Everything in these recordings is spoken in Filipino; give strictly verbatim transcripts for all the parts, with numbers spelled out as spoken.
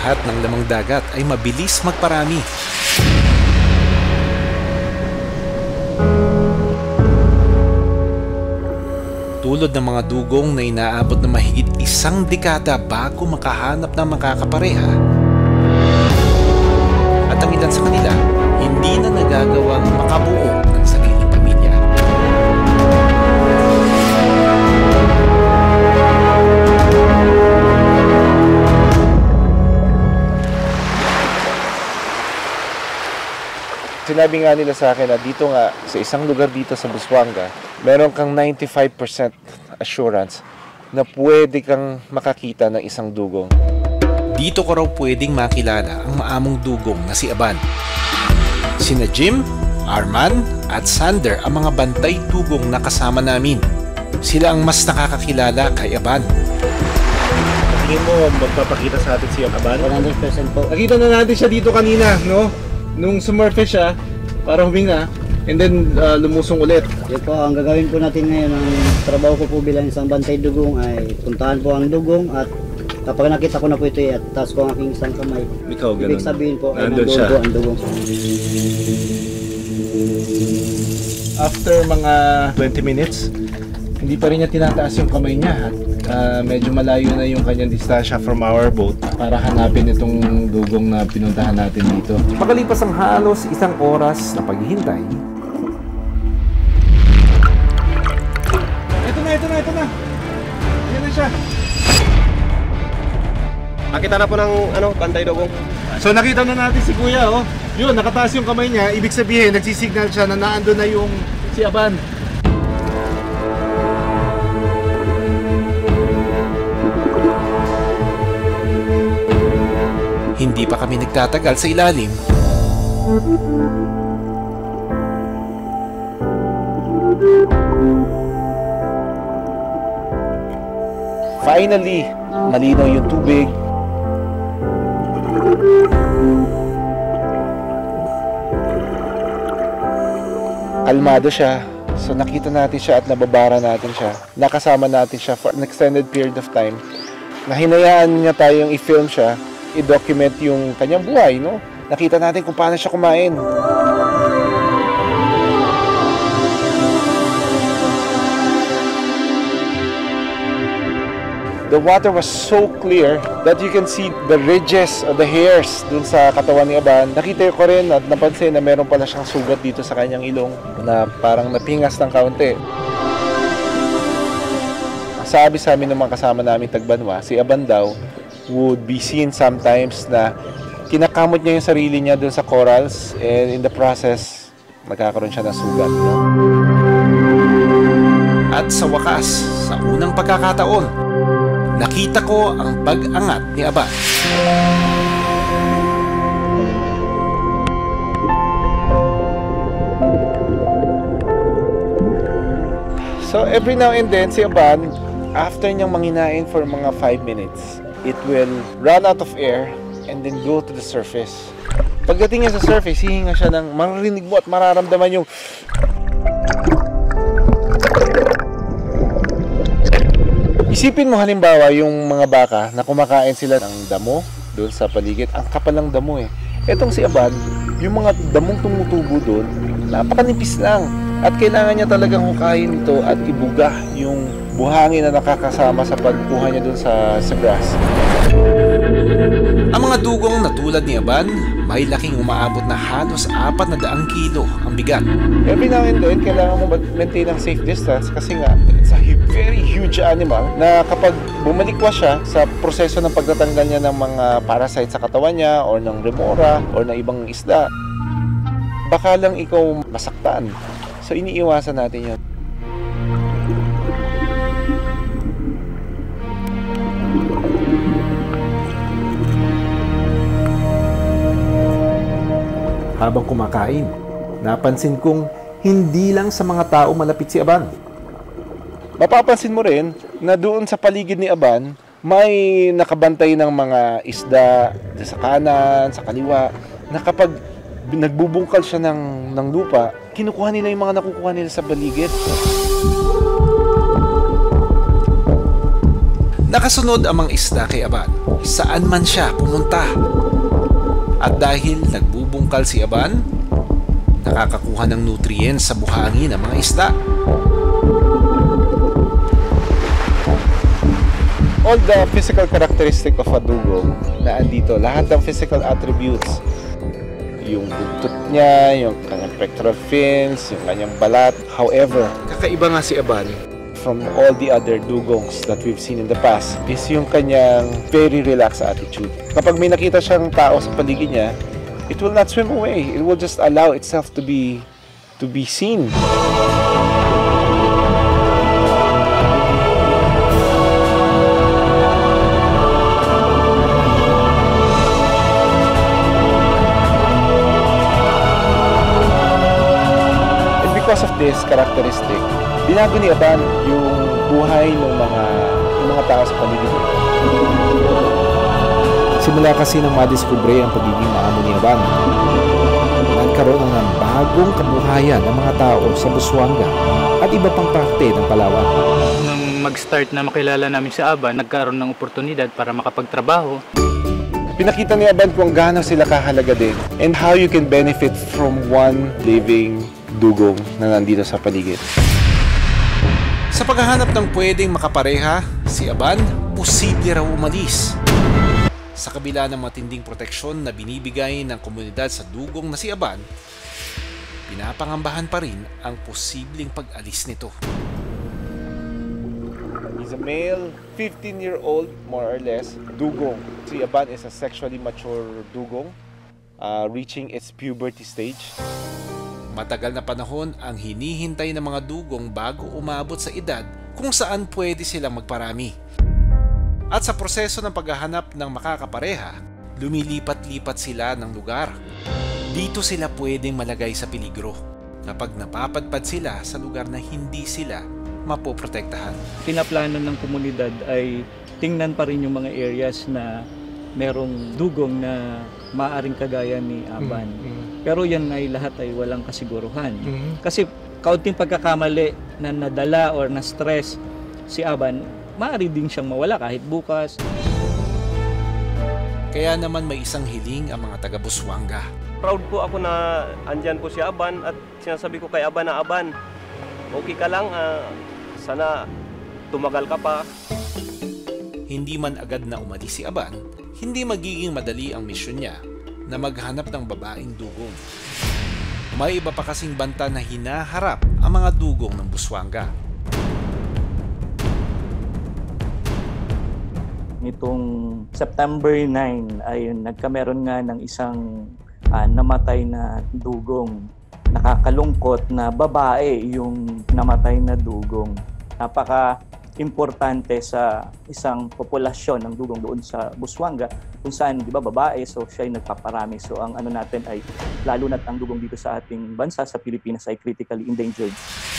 lahat ng lamang dagat ay mabilis magparami. Tulad ng mga dugong na inaabot na mahigit isang dekada bago makahanap ng makakapareha. At ang ilan sa kanila, hindi na nagagawang makabuo ng sariling pamilya. Sinabi nga nila sa akin na dito nga, sa isang lugar dito sa Busuanga, meron kang ninety-five percent assurance na pwede kang makakita ng isang dugong. Dito ko raw pwedeng makilala ang maamong dugong na si Aban. Sina Jim, Arman at Sander ang mga bantay dugong na kasama namin. Sila ang mas nakakakilala kay Aban. Tingin mo magpapakita sa atin si Aban? one hundred percent po. Nakita na natin siya dito kanina, no? Nung sumurfe siya, para huminga, and then uh, lumusong ulit. Yun po, ang gagawin po natin ngayon, ang trabaho ko po bilang isang bantay dugong ay puntahan po ang dugong at kapag nakita ko na po ito at taas ko ang aking isang kamay. Ikaw, ganun. Ibig sabihin po ay nandun siya. ang dugong. After mga twenty minutes, hindi pa rin niya tinataas yung kamay niya at uh, medyo malayo na yung kanyang distansya from our boat para hanapin itong dugong na pinuntahan natin dito. Makalipas ang halos isang oras na paghihintay, Ito na, ito na, ito na! Yan na siya! Nakita na po ng ano, bantay dugong. So nakita na natin si Kuya, oh. Yun, nakataas yung kamay niya. Ibig sabihin, nagsisignal siya na naando na yung si Aban. hindi pa kami nagtatagal sa ilalim. Finally, malinaw yung tubig. Kalmado siya. So nakita natin siya at nababara natin siya. Nakasama natin siya for an extended period of time. Na hinayaan niya tayong i-film siya, i-document yung kanyang buhay, no? Nakita natin kung paano siya kumain. The water was so clear that you can see the ridges of the hairs dun sa katawan ni Aban. Nakita ko rin at napansin na meron pala siyang sugat dito sa kanyang ilong na parang napingas ng kaunti. Sabi sa amin ng mga kasama namin tagbanwa, si Aban daw would be seen sometimes na kinakamot niya yung sarili niya dun sa corals and in the process, magkakaroon siya ng sugat. No? At sa wakas, sa unang pagkakataon, nakita ko ang pag-angat ni Aban. So every now and then, si Aban, after niyang manginain for mga five minutes, it will run out of air and then go to the surface. Pagdating niya sa surface, hihinga siya ng maririnig mo at mararamdaman yung isipin mo halimbawa yung mga baka na kumakain sila ng damo doon sa paligid. Ang kapal ng damo eh. Etong si Aban, yung mga damong tumutubo doon, napakanipis lang. At kailangan niya talagang hukayin ito at ibuga yung buhangin na nakakasama sa pagkuha niya doon sa, sa grass. Ang mga dugong na tulad ni Aban, may laking umaabot na halos apat na daang kilo ang bigat. Every now and then, kailangan mo mag-maintain ang safe distance kasi nga, it's a very huge animal na kapag bumalikwas siya sa proseso ng pagtatanggal niya ng mga parasite sa katawan niya or ng remora or ng ibang isda, baka lang ikaw masaktan. So iniiwasan natin yun. Habang kumakain, napansin kong hindi lang sa mga tao malapit si Aban. Mapapansin mo rin na doon sa paligid ni Aban, may nakabantay ng mga isda sa kanan, sa kaliwa, na kapag nagbubungkal siya ng, ng lupa, kinukuha nila yung mga nakukuha nila sa paligid. Nakasunod ang mga isda kay Aban, saan man siya pumunta. At dahil nagbubungkal si Aban, nakakakuha ng nutrients sa buhangin ng mga isda. All the physical characteristic of a dugong na andito, lahat ng physical attributes, yung buntot niya, yung kanyang pectoral fins, yung kanyang balat. However, kakaiba nga si Aban from all the other dugongs that we've seen in the past is yung kanyang very relaxed attitude. Kapag may nakita siyang tao sa paligid niya, it will not swim away. It will just allow itself to be to be seen. Because of this characteristic, binago ni Aban yung buhay ng mga ng mga tao sa paligid. Simula kasi nang madiskubre ang pagiging maamo ni Aban, nagkaroon ng bagong kabuhayan ng mga tao sa Busuanga at iba pang parte ng Palawan. Nung mag-start na makilala namin si Aban, nagkaroon ng oportunidad para makapagtrabaho. Pinakita ni Aban kung gaano sila kahalaga din and how you can benefit from one living dugong na nandito sa paligid. Sa paghahanap ng pwedeng makapareha, si Aban posible raw umalis. Sa kabila ng matinding proteksyon na binibigay ng komunidad sa dugong na si Aban, pinapangambahan pa rin ang posibleng pag-alis nito. He's a male, fifteen-year-old, more or less, dugong. Si Aban is a sexually mature dugong, uh, reaching its puberty stage. Matagal na panahon ang hinihintay ng mga dugong bago umabot sa edad kung saan pwede silang magparami. At sa proseso ng paghahanap ng makakapareha, lumilipat-lipat sila ng lugar. Dito sila pwedeng malagay sa peligro kapag napapadpad sila sa lugar na hindi sila mapoprotektahan. Pinaplano ng komunidad ay tingnan pa rin yung mga areas na merong dugong na maaring kagaya ni Aban. Mm-hmm. Pero yan ay lahat ay walang kasiguruhan. Mm-hmm. Kasi kaunting pagkakamali na nadala or na-stress si Aban, maaari din siyang mawala kahit bukas. Kaya naman may isang hiling ang mga taga Busuanga. Proud po ako na andyan po si Aban at sinasabi ko kay Aban na Aban, okay ka lang, uh, sana tumagal ka pa. Hindi man agad na umalis si Aban, hindi magiging madali ang misyon niya na maghanap ng babaeng dugong. May iba pa kasing banta na hinaharap ang mga dugong ng Busuanga. Nitong September nine ay nagkameron nga ng isang uh, namatay na dugong. Nakakalungkot na babae yung namatay na dugong. Napaka importante sa isang populasyon ng dugong doon sa Busuanga kung saan, di ba, babae, so siya ay nagpaparami. So ang ano natin ay, lalo na't ang dugong dito sa ating bansa, sa Pilipinas, ay critically endangered.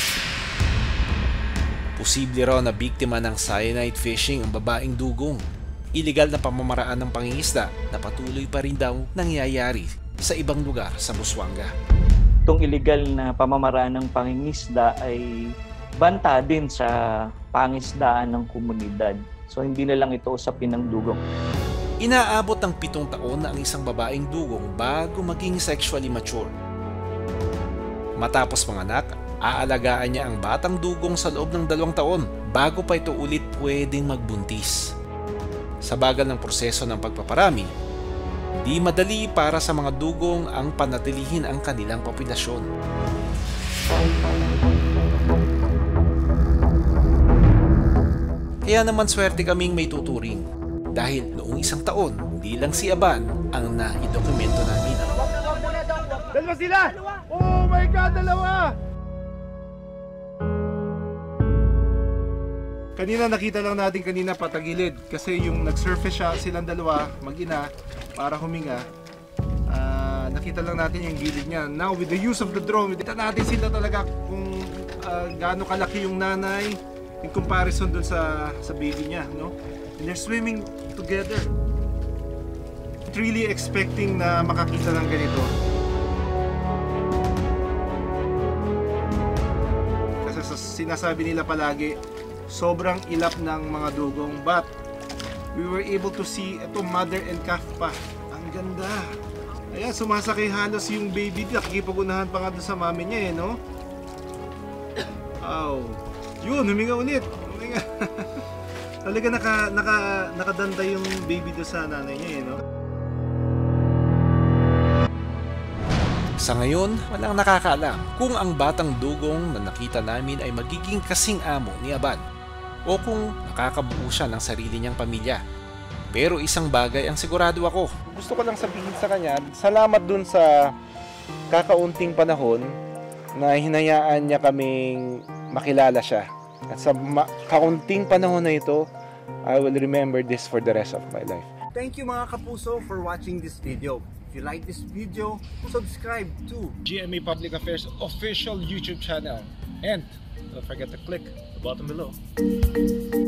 Posible raw na biktima ng cyanide fishing ang babaeng dugong. Iligal na pamamaraan ng pangingisda na patuloy pa rin daw nangyayari sa ibang lugar sa Busuanga. Itong illegal na pamamaraan ng pangingisda ay banta din sa pangisdaan ng komunidad. So hindi na lang ito usapin ng dugong. Inaabot ng pitong taon na ang isang babaeng dugong bago maging sexually mature. Matapos manganak, aalagaan niya ang batang dugong sa loob ng dalawang taon bago pa ito ulit pwedeng magbuntis. Sa bagal ng proseso ng pagpaparami, di madali para sa mga dugong ang panatilihin ang kanilang populasyon. Kaya naman swerte kaming may tuturing dahil noong isang taon, hindi lang si Aban ang naidokumento namin. Dalawa sila! Oh my God, dalawa! Kanina nakita lang natin kanina patagilid kasi yung nag-surface siya silang dalawa mag-ina para huminga. Uh, nakita lang natin yung gilid niya. Now with the use of the drone, kita natin sila talaga kung uh, gaano kalaki yung nanay in comparison dun sa sa baby niya, no? And they're swimming together. Really expecting na makakita ng ganito. Kasi sa sinasabi nila palagi, sobrang ilap ng mga dugong, but we were able to see ito, mother and calf pa. Ang ganda. Ayan, sumasakay halos yung baby. Nakikipag-unahan pa nga doon sa mami niya eh, no? Wow. Yun, huminga ulit. Huminga. Talaga naka, naka, nakadanda yung baby doon sa nanay niya eh, no? Sa ngayon, walang nakakaalam kung ang batang dugong na nakita namin ay magiging kasing amo ni Aban o kung nakakabuo siya ng sarili niyang pamilya. Pero isang bagay ang sigurado ako. Gusto ko lang sabihin sa kanya, salamat dun sa kakaunting panahon na hinayaan niya kaming makilala siya. At sa ma- kaunting panahon na ito, I will remember this for the rest of my life. Thank you mga kapuso for watching this video. If you like this video, subscribe to G M A Public Affairs official YouTube channel. And don't forget to click the button below.